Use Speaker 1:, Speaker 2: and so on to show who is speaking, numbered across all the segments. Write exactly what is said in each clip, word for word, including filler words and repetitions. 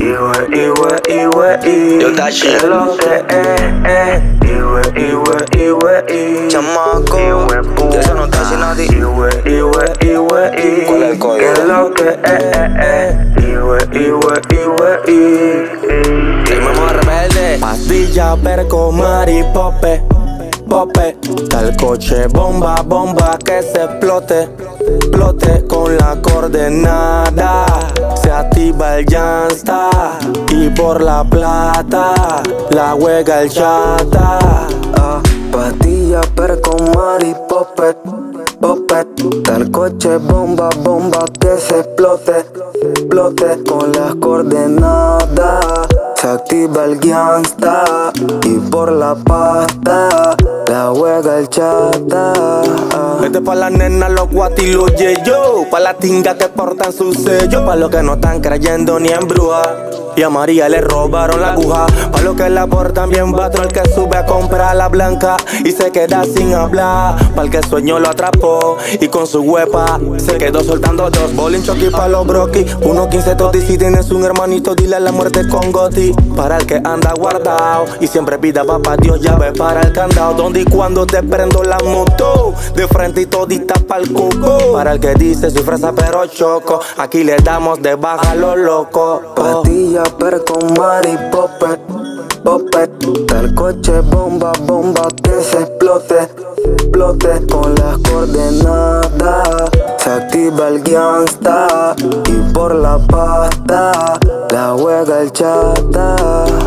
Speaker 1: Iwe, iwe, iwe, iwe.
Speaker 2: Yo Tashi.
Speaker 1: ¿Qué es lo que es, eh? Iwe, iwe, iwe, iwe.
Speaker 2: Chamaco, que eso no está así nadie.
Speaker 1: Iwe, iwe, iwe, iwe.
Speaker 2: ¿Cuál es el código?
Speaker 1: ¿Qué es lo que es, eh, eh? Iwe, iwe, iwe, iwe.
Speaker 2: El mamá rebelde.
Speaker 3: Pastilla, perco, mari, pope, pope. Tal coche, bomba, bomba, que se explote, explote con la coordenada. Se activa el Jansta y por la plata la juega el chata.
Speaker 1: Ah, pastilla, perco, mari, popet, popet. Tal coche, bomba, bomba, que se explote, explote con las coordenadas. Se activa el Gangsta y por la pasta la juega el chata.
Speaker 3: Este pa' la nena, los guati, los yeyo. Pa' la tinga que portan su sello. Pa' los que no están creyendo ni en bruja. Y a María le robaron la aguja. Pa' los que la portan bien patrón, el que sube a comprar la blanca y se queda sin hablar. Pa' el que el sueño lo atrapó y con su huepa se quedó soltando dos. Bowling Chucky pa' los broki. uno quince Toti, si tienes un hermanito dile a la muerte con Goti. Para el que anda guardado y siempre pida papá Dios llave para el candado. Donde y cuando te prendo la moto, de frente y todita pa'l coco. Para el que dice soy fresa pero choco, aquí le damos de baja a los locos.
Speaker 1: Pastilla, perco, mari, popet, popet. Tal coche, bomba, bomba, que se explote, explote con las coordenadas. Se activa el Gangsta y por la pasta la juega el chata.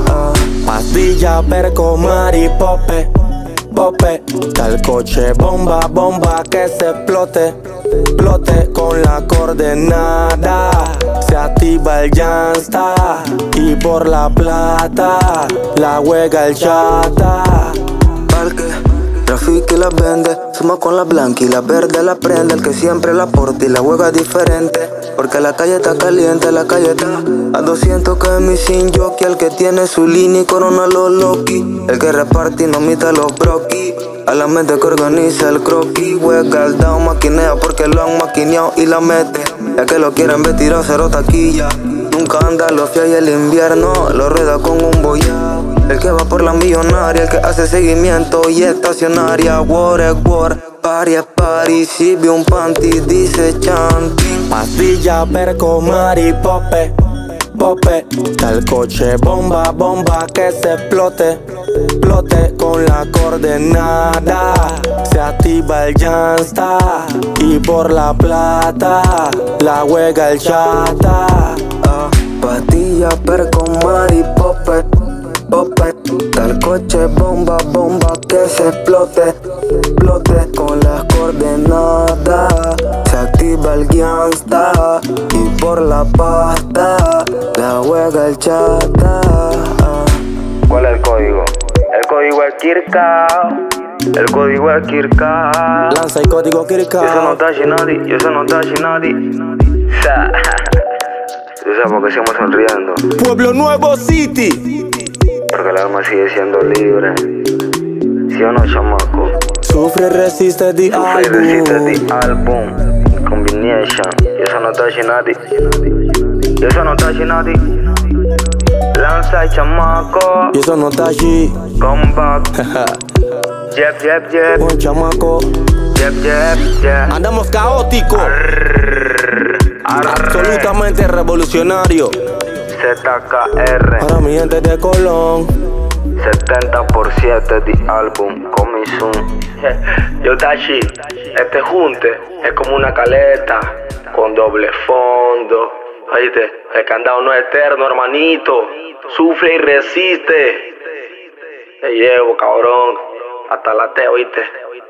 Speaker 3: Pastilla, perco, mari, pope, pope. Tal coche, bomba, bomba, que se explote, explote con la coordenada. Se activa el Jansta y por la plata la juega el chata.
Speaker 1: Parque, Rafiki la vende, suma con la blanca y la verde la prende. El que siempre la porta y la juega diferente. Porque la calle está caliente, la calle está a doscientos que es mi sin jockey. El que tiene su línea y corona los loki. El que reparte y no mita los broki. A la mente que organiza el croquis. Juega el down, maquinea porque lo han maquineado y la mete. Ya que lo quieren ver tirado cero taquilla. Nunca anda los fia y el invierno lo rueda con un boyao. El que va por la millonaria, el que hace seguimiento y estacionaria. War es war, party es party. Si ve un panty dice chanting.
Speaker 3: Pastilla, perco, mari, pope, pope. Tal coche, bomba, bomba, que se explote, explote con la coordenada. Se activa el Jansta y por la plata la juega el chata.
Speaker 1: Ah, pastilla, perco, mari, popet, popet. Tal coche, bomba, bomba, que se explote, explote con las coordenadas. Se activa el Gangsta y por la pasta la juega el chata.
Speaker 2: ¿Cuál es el código? El código es Kirkao. El código es Kirkao.
Speaker 3: Lanza el código Kirka.
Speaker 2: Yo eso no está nadie. Yo eso no está nadie. Tú sabes por qué seguimos sonriendo.
Speaker 3: Pueblo Nuevo City.
Speaker 2: Porque el alma sigue siendo libre. ¿Sí o no, chamaco?
Speaker 3: Sufre, resiste, the
Speaker 2: Sufre y resiste
Speaker 3: álbum.
Speaker 2: the album. Combination. Yo eso no está nadie. Yo eso no está nadie. Lanza el chamaco.
Speaker 3: Y eso no está allí.
Speaker 2: Come back. Jeb, jeb, jeb.
Speaker 3: Buen chamaco.
Speaker 2: Jeb, jeb, jeb.
Speaker 3: Andamos caóticos. Absolutamente revolucionario.
Speaker 2: Z K R.
Speaker 3: Para mi gente de Colón.
Speaker 2: setenta por siete de álbum, coming soon. Yo Tashi, este junte es como una caleta con doble fondo. Oíste, el candado no es eterno, hermanito. Sufre y resiste. Te llevo, cabrón. Hasta la te, oíste.